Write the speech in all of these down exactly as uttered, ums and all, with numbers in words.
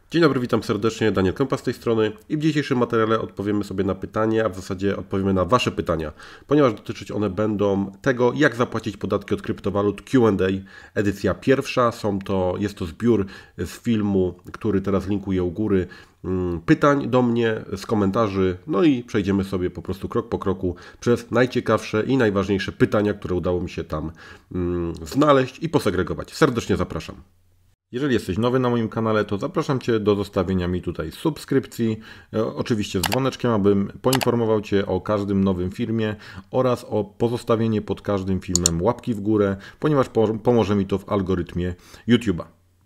Dzień dobry, witam serdecznie, Daniel Kępa z tej strony i w dzisiejszym materiale odpowiemy sobie na pytanie, a w zasadzie odpowiemy na Wasze pytania, ponieważ dotyczyć one będą tego, jak zapłacić podatki od kryptowalut Q and A, edycja pierwsza. Są to, jest to zbiór z filmu, który teraz linkuję u góry, pytań do mnie, z komentarzy, no i przejdziemy sobie po prostu krok po kroku przez najciekawsze i najważniejsze pytania, które udało mi się tam znaleźć i posegregować. Serdecznie zapraszam. Jeżeli jesteś nowy na moim kanale, to zapraszam Cię do zostawienia mi tutaj subskrypcji, oczywiście z dzwoneczkiem, abym poinformował Cię o każdym nowym filmie oraz o pozostawienie pod każdym filmem łapki w górę, ponieważ pomoże mi to w algorytmie YouTube'a.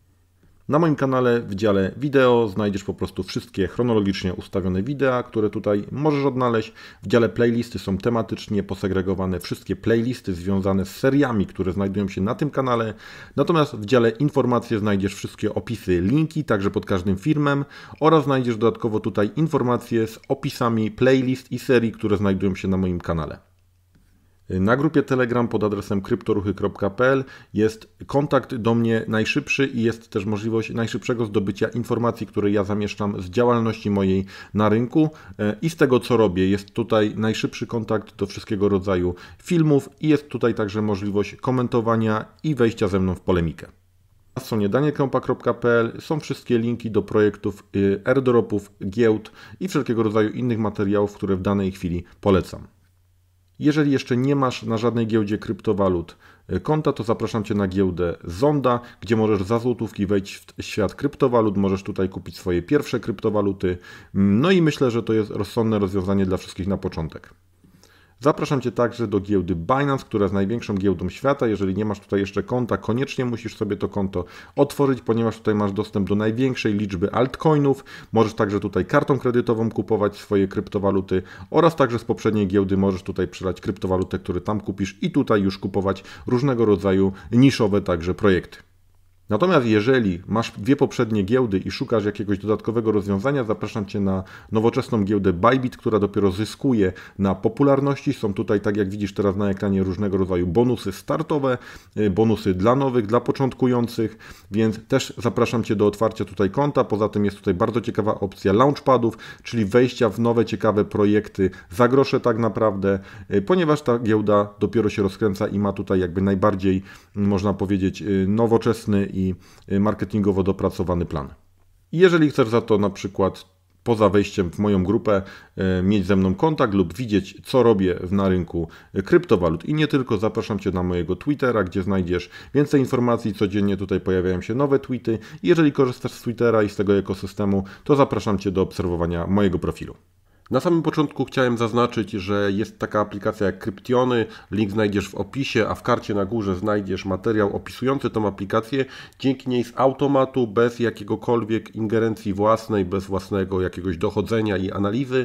Na moim kanale w dziale wideo znajdziesz po prostu wszystkie chronologicznie ustawione wideo, które tutaj możesz odnaleźć. W dziale playlisty są tematycznie posegregowane wszystkie playlisty związane z seriami, które znajdują się na tym kanale. Natomiast w dziale informacje znajdziesz wszystkie opisy, linki, także pod każdym filmem oraz znajdziesz dodatkowo tutaj informacje z opisami playlist i serii, które znajdują się na moim kanale. Na grupie Telegram pod adresem kryptoruchy kropka p l jest kontakt do mnie najszybszy i jest też możliwość najszybszego zdobycia informacji, które ja zamieszczam z działalności mojej na rynku i z tego, co robię. Jest tutaj najszybszy kontakt do wszystkiego rodzaju filmów i jest tutaj także możliwość komentowania i wejścia ze mną w polemikę. Na stronie daniel kępa kropka p l są wszystkie linki do projektów, airdropów, giełd i wszelkiego rodzaju innych materiałów, które w danej chwili polecam. Jeżeli jeszcze nie masz na żadnej giełdzie kryptowalut konta, to zapraszam Cię na giełdę Zonda, gdzie możesz za złotówki wejść w świat kryptowalut, możesz tutaj kupić swoje pierwsze kryptowaluty. No i myślę, że to jest rozsądne rozwiązanie dla wszystkich na początek. Zapraszam Cię także do giełdy Binance, która jest największą giełdą świata. Jeżeli nie masz tutaj jeszcze konta, koniecznie musisz sobie to konto otworzyć, ponieważ tutaj masz dostęp do największej liczby altcoinów. Możesz także tutaj kartą kredytową kupować swoje kryptowaluty oraz także z poprzedniej giełdy możesz tutaj przelać kryptowalutę, które tam kupisz i tutaj już kupować różnego rodzaju niszowe także projekty. Natomiast jeżeli masz dwie poprzednie giełdy i szukasz jakiegoś dodatkowego rozwiązania, zapraszam Cię na nowoczesną giełdę Bybit, która dopiero zyskuje na popularności. Są tutaj, tak jak widzisz teraz na ekranie, różnego rodzaju bonusy startowe, bonusy dla nowych, dla początkujących, więc też zapraszam Cię do otwarcia tutaj konta. Poza tym jest tutaj bardzo ciekawa opcja launchpadów, czyli wejścia w nowe, ciekawe projekty za grosze tak naprawdę, ponieważ ta giełda dopiero się rozkręca i ma tutaj jakby najbardziej, można powiedzieć, nowoczesny i i marketingowo dopracowany plan. Jeżeli chcesz za to na przykład poza wejściem w moją grupę mieć ze mną kontakt lub widzieć, co robię na rynku kryptowalut i nie tylko, zapraszam Cię na mojego Twittera, gdzie znajdziesz więcej informacji, codziennie tutaj pojawiają się nowe tweety. Jeżeli korzystasz z Twittera i z tego ekosystemu, to zapraszam Cię do obserwowania mojego profilu. Na samym początku chciałem zaznaczyć, że jest taka aplikacja jak Kryptiony, link znajdziesz w opisie, a w karcie na górze znajdziesz materiał opisujący tą aplikację. Dzięki niej z automatu, bez jakiegokolwiek ingerencji własnej, bez własnego jakiegoś dochodzenia i analizy,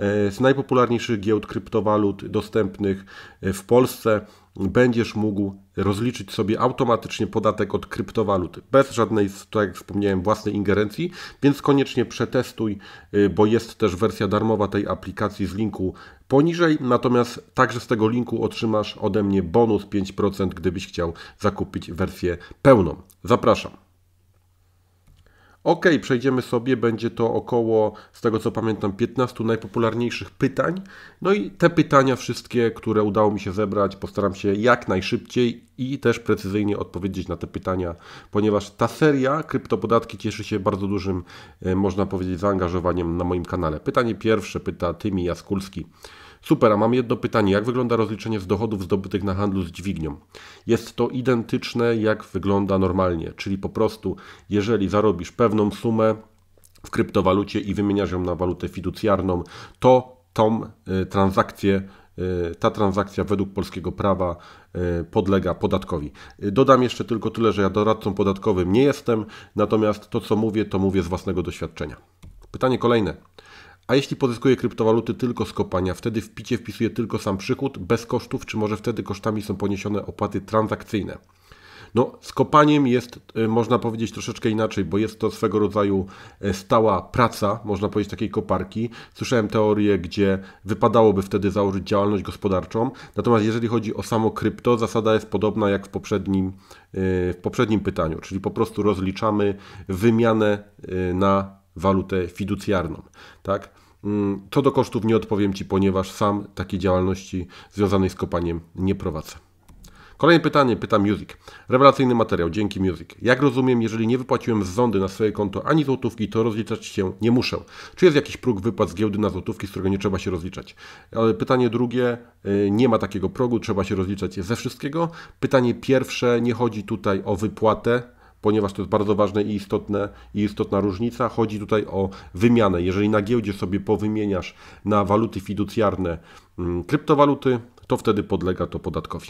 z najpopularniejszych giełd kryptowalut dostępnych w Polsce będziesz mógł rozliczyć sobie automatycznie podatek od kryptowalut bez żadnej, tak jak wspomniałem, własnej ingerencji, więc koniecznie przetestuj, bo jest też wersja darmowa tej aplikacji z linku poniżej, natomiast także z tego linku otrzymasz ode mnie bonus pięć procent, gdybyś chciał zakupić wersję pełną. Zapraszam. Ok, przejdziemy sobie, będzie to około, z tego co pamiętam, piętnaście najpopularniejszych pytań. No i te pytania wszystkie, które udało mi się zebrać, postaram się jak najszybciej i też precyzyjnie odpowiedzieć na te pytania, ponieważ ta seria kryptopodatki cieszy się bardzo dużym, można powiedzieć, zaangażowaniem na moim kanale. Pytanie pierwsze pyta Tymi Jaskulski. Super, a mam jedno pytanie. Jak wygląda rozliczenie z dochodów zdobytych na handlu z dźwignią? Jest to identyczne, jak wygląda normalnie, czyli po prostu jeżeli zarobisz pewną sumę w kryptowalucie i wymieniasz ją na walutę fiducjarną, to tą y, transakcję, y, ta transakcja według polskiego prawa y, podlega podatkowi. Y, dodam jeszcze tylko tyle, że ja doradcą podatkowym nie jestem, natomiast to co mówię, to mówię z własnego doświadczenia. Pytanie kolejne. A jeśli pozyskuję kryptowaluty tylko z kopania, wtedy w picie wpisuję tylko sam przychód, bez kosztów, czy może wtedy kosztami są poniesione opłaty transakcyjne? No, z kopaniem jest, można powiedzieć, troszeczkę inaczej, bo jest to swego rodzaju stała praca, można powiedzieć, takiej koparki. Słyszałem teorię, gdzie wypadałoby wtedy założyć działalność gospodarczą, natomiast jeżeli chodzi o samo krypto, zasada jest podobna jak w poprzednim, w poprzednim pytaniu, czyli po prostu rozliczamy wymianę na walutę fiducjarną, tak? Co do kosztów nie odpowiem Ci, ponieważ sam takiej działalności związanej z kopaniem nie prowadzę. Kolejne pytanie, pyta Music. Rewelacyjny materiał, dzięki Music. Jak rozumiem, jeżeli nie wypłaciłem z zondy na swoje konto ani złotówki, to rozliczać się nie muszę. Czy jest jakiś próg wypłat z giełdy na złotówki, z którego nie trzeba się rozliczać? Pytanie drugie, nie ma takiego progu, trzeba się rozliczać ze wszystkiego. Pytanie pierwsze, nie chodzi tutaj o wypłatę, ponieważ to jest bardzo ważne i istotne i istotna różnica. Chodzi tutaj o wymianę. Jeżeli na giełdzie sobie powymieniasz na waluty fiducjarne kryptowaluty, to wtedy podlega to podatkowi.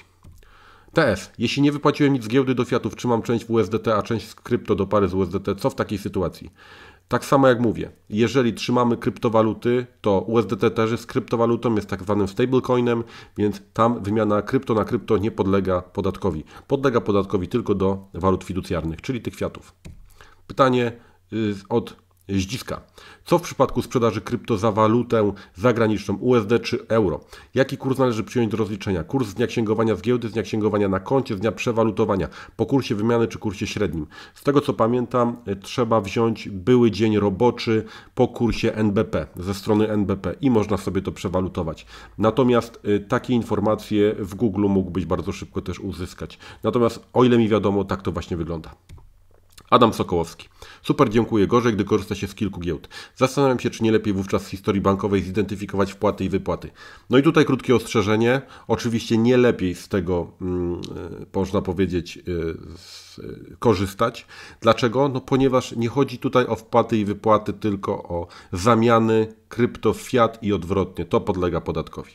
T S. Jeśli nie wypłaciłem nic z giełdy do fiatów, trzymam część w U S D T, a część z krypto do pary z U S D T, co w takiej sytuacji? Tak samo jak mówię, jeżeli trzymamy kryptowaluty, to U S D T też jest kryptowalutą, jest tak zwanym stablecoinem, więc tam wymiana krypto na krypto nie podlega podatkowi. Podlega podatkowi tylko do walut fiducjarnych, czyli tych fiatów. Pytanie od Zdziska. Co w przypadku sprzedaży krypto za walutę zagraniczną, U S D czy euro? Jaki kurs należy przyjąć do rozliczenia? Kurs z dnia księgowania z giełdy, z dnia księgowania na koncie, z dnia przewalutowania, po kursie wymiany czy kursie średnim? Z tego co pamiętam, trzeba wziąć były dzień roboczy po kursie N B P, ze strony N B P i można sobie to przewalutować. Natomiast takie informacje w Google mógłbyś bardzo szybko też uzyskać. Natomiast o ile mi wiadomo, tak to właśnie wygląda. Adam Sokołowski. Super, dziękuję. Gorzej, gdy korzysta się z kilku giełd. Zastanawiam się, czy nie lepiej wówczas w historii bankowej zidentyfikować wpłaty i wypłaty. No i tutaj krótkie ostrzeżenie. Oczywiście nie lepiej z tego, hmm, można powiedzieć, yy, z, yy, korzystać. Dlaczego? No ponieważ nie chodzi tutaj o wpłaty i wypłaty, tylko o zamiany krypto, fiat i odwrotnie. To podlega podatkowi.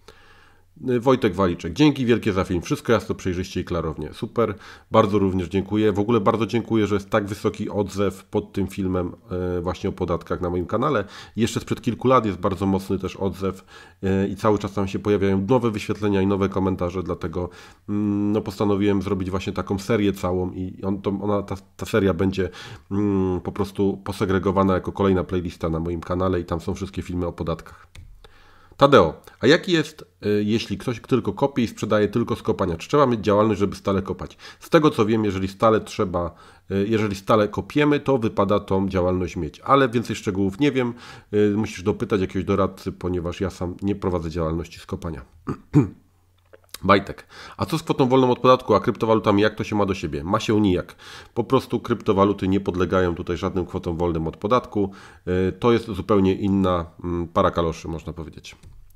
Wojtek Waliczek. Dzięki wielkie za film. Wszystko jasno, przejrzyście i klarownie. Super. Bardzo również dziękuję. W ogóle bardzo dziękuję, że jest tak wysoki odzew pod tym filmem właśnie o podatkach na moim kanale. Jeszcze sprzed kilku lat jest bardzo mocny też odzew i cały czas tam się pojawiają nowe wyświetlenia i nowe komentarze, dlatego no, postanowiłem zrobić właśnie taką serię całą i on, to, ona, ta, ta seria będzie mm, po prostu posegregowana jako kolejna playlista na moim kanale i tam są wszystkie filmy o podatkach. Tadeo, a jaki jest, jeśli ktoś tylko kopie i sprzedaje tylko z kopania? Czy trzeba mieć działalność, żeby stale kopać? Z tego co wiem, jeżeli stale trzeba, jeżeli stale kopiemy, to wypada tą działalność mieć. Ale więcej szczegółów nie wiem. Musisz dopytać jakiegoś doradcy, ponieważ ja sam nie prowadzę działalności z kopania. Bajtek. A co z kwotą wolną od podatku, a kryptowalutami, jak to się ma do siebie? Ma się nijak. Po prostu kryptowaluty nie podlegają tutaj żadnym kwotom wolnym od podatku. To jest zupełnie inna para kaloszy, można powiedzieć.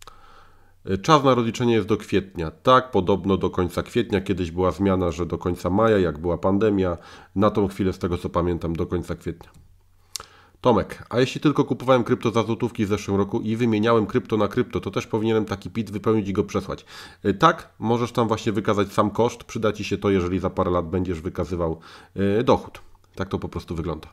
Czas na rozliczenie jest do kwietnia. Tak, podobno do końca kwietnia. Kiedyś była zmiana, że do końca maja, jak była pandemia. Na tą chwilę, z tego co pamiętam, do końca kwietnia. Tomek, a jeśli tylko kupowałem krypto za złotówki w zeszłym roku i wymieniałem krypto na krypto, to też powinienem taki P I T wypełnić i go przesłać. Tak, możesz tam właśnie wykazać sam koszt. Przyda Ci się to, jeżeli za parę lat będziesz wykazywał dochód. Tak to po prostu wygląda.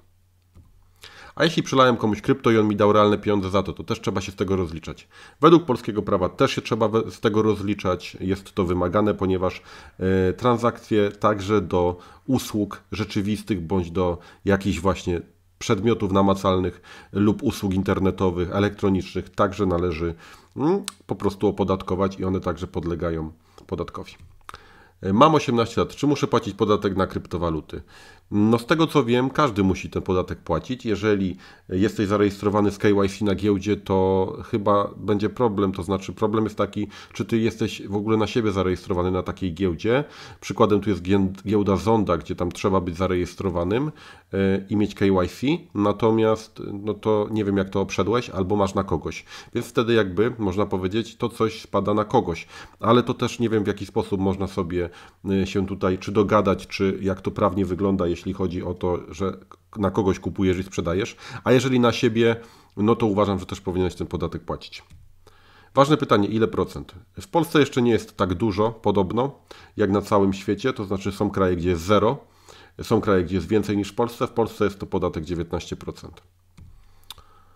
A jeśli przelałem komuś krypto i on mi dał realne pieniądze za to, to też trzeba się z tego rozliczać. Według polskiego prawa też się trzeba z tego rozliczać. Jest to wymagane, ponieważ y, transakcje także do usług rzeczywistych bądź do jakichś właśnie przedmiotów namacalnych lub usług internetowych, elektronicznych także należy mm, po prostu opodatkować i one także podlegają podatkowi. Mam osiemnaście lat. Czy muszę płacić podatek na kryptowaluty? No z tego co wiem, każdy musi ten podatek płacić. Jeżeli jesteś zarejestrowany z K Y C na giełdzie, to chyba będzie problem. To znaczy problem jest taki, czy ty jesteś w ogóle na siebie zarejestrowany na takiej giełdzie. Przykładem tu jest giełda Zonda, gdzie tam trzeba być zarejestrowanym i mieć K Y C. Natomiast no to nie wiem jak to obszedłeś, albo masz na kogoś. Więc wtedy jakby można powiedzieć, to coś spada na kogoś. Ale to też nie wiem w jaki sposób można sobie się tutaj czy dogadać, czy jak to prawnie wygląda, jeśli chodzi o to, że na kogoś kupujesz i sprzedajesz, a jeżeli na siebie, no to uważam, że też powinieneś ten podatek płacić. Ważne pytanie, ile procent? W Polsce jeszcze nie jest tak dużo, podobno, jak na całym świecie, to znaczy są kraje, gdzie jest zero, są kraje, gdzie jest więcej niż w Polsce, w Polsce jest to podatek dziewiętnaście procent.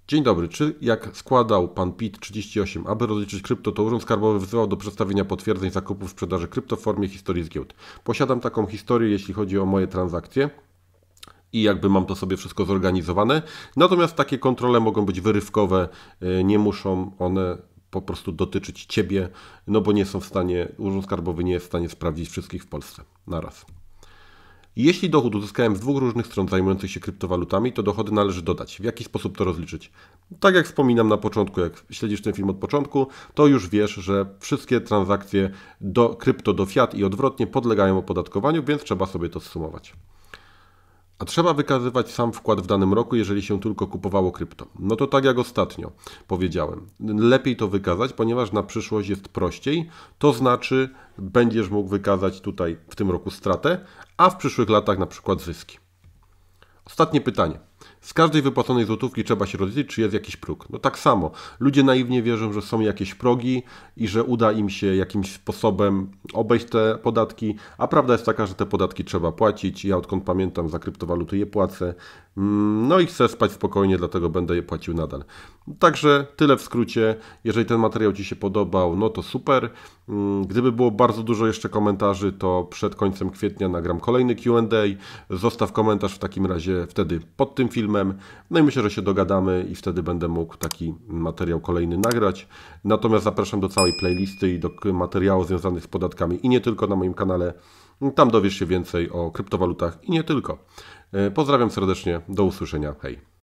Dzień dobry. Czy jak składał pan P I T trzydzieści osiem, aby rozliczyć krypto, to Urząd Skarbowy wzywał do przedstawienia potwierdzeń zakupów sprzedaży krypto w formie historii z giełd? Posiadam taką historię, jeśli chodzi o moje transakcje i jakby mam to sobie wszystko zorganizowane. Natomiast takie kontrole mogą być wyrywkowe, nie muszą one po prostu dotyczyć Ciebie, no bo nie są w stanie, Urząd Skarbowy nie jest w stanie sprawdzić wszystkich w Polsce naraz. Jeśli dochód uzyskałem z dwóch różnych stron zajmujących się kryptowalutami, to dochody należy dodać. W jaki sposób to rozliczyć? Tak jak wspominam na początku, jak śledzisz ten film od początku, to już wiesz, że wszystkie transakcje do krypto do fiat i odwrotnie podlegają opodatkowaniu, więc trzeba sobie to zsumować. A trzeba wykazywać sam wkład w danym roku, jeżeli się tylko kupowało krypto. No to tak jak ostatnio powiedziałem, lepiej to wykazać, ponieważ na przyszłość jest prościej. To znaczy będziesz mógł wykazać tutaj w tym roku stratę, a w przyszłych latach na przykład zyski. Ostatnie pytanie. Z każdej wypłaconej złotówki trzeba się rozliczyć, czy jest jakiś próg. No tak samo. Ludzie naiwnie wierzą, że są jakieś progi i że uda im się jakimś sposobem obejść te podatki, a prawda jest taka, że te podatki trzeba płacić. Ja odkąd pamiętam za kryptowaluty je płacę. No i chcę spać spokojnie, dlatego będę je płacił nadal. Także tyle w skrócie. Jeżeli ten materiał Ci się podobał, no to super. Gdyby było bardzo dużo jeszcze komentarzy, to przed końcem kwietnia nagram kolejny Q and A. Zostaw komentarz w takim razie wtedy pod tym filmem. No i myślę, że się dogadamy i wtedy będę mógł taki materiał kolejny nagrać. Natomiast zapraszam do całej playlisty i do materiałów związanych z podatkami i nie tylko na moim kanale. Tam dowiesz się więcej o kryptowalutach i nie tylko. Pozdrawiam serdecznie, do usłyszenia, hej.